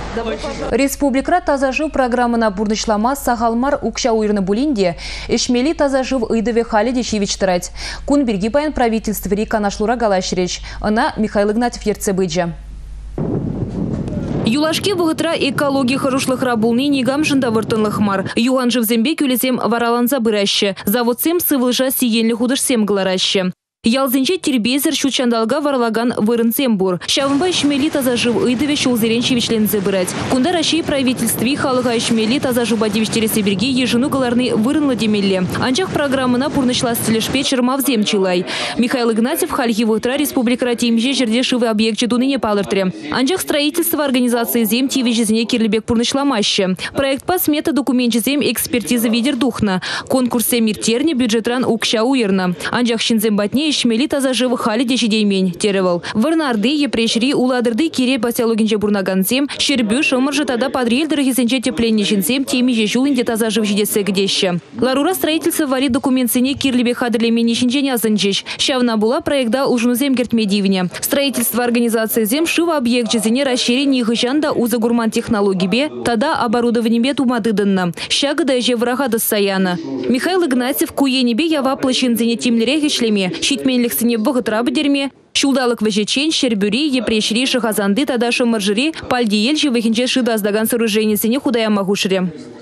Республика таза жив программына бурнычлама сағалмар укша уйрны булинде эшмели таза жив ыйдыве хали дешевич тырать. Кун берги паян правительство рика нашлура галашреч. Она Михаил Игнатьев ерцебыджа. Юлашки вғытра экология хорошлых рабулны негамшында выртынлых мар. Юган живзембе күлесем вараланза быращы. Заводсем сывылжа сиенлі худышсем гларащы. Ялзенче тербезер шучандалга варлаган вырынсембур. Шавынба ишмели таза жив ыйдыве шулзеренчевичлензе бырать. Кунда России правительстве халыга ишмели таза жубадивичтересе берге ежину галарны вырынлы демелле. Анчах программына пурнышла стилешпе чермавзем чилай. Михаил Игнатьев хальги вытра республика ратимже жердешивый объект чедуныне палыртре. Анчах строительство организации зем тивежезне кирлебек пурнышламаще. Проект по смета документче зем экспертиза видер духна. Конкурсе миртерне бюджетран укша уерна. Анчах шинзем батне ишмели таза жив хали дешидеймень теревал. Варнарды епрешри уладырды кире поселогинче бурнагансем, щербю шомыржы тада подрельдер хисенче тепленниченсем теми жешулинде таза жив жидесе гдеще. Ларура строительство вари документсене кирлебе хадрлеменниченче нязынчеш. Щавна була проекта ужнузем гертмедивне. Строительство организации зем шива объект жезене расширение хыщанда уза гурман технологии бе, тада оборудование бе тумадыдынна. Щагада же врага досаяна. Михаил Игнатьев куенебе ява плащензене тимлере хишлеме. Щитменлих сыне богатра бдерме, шулдалык вежечен, щербюри, епрешри, шахазанды, тада шомаржири, пальдиель, живыхинче шидаздаган сооружение сыне худая магушире.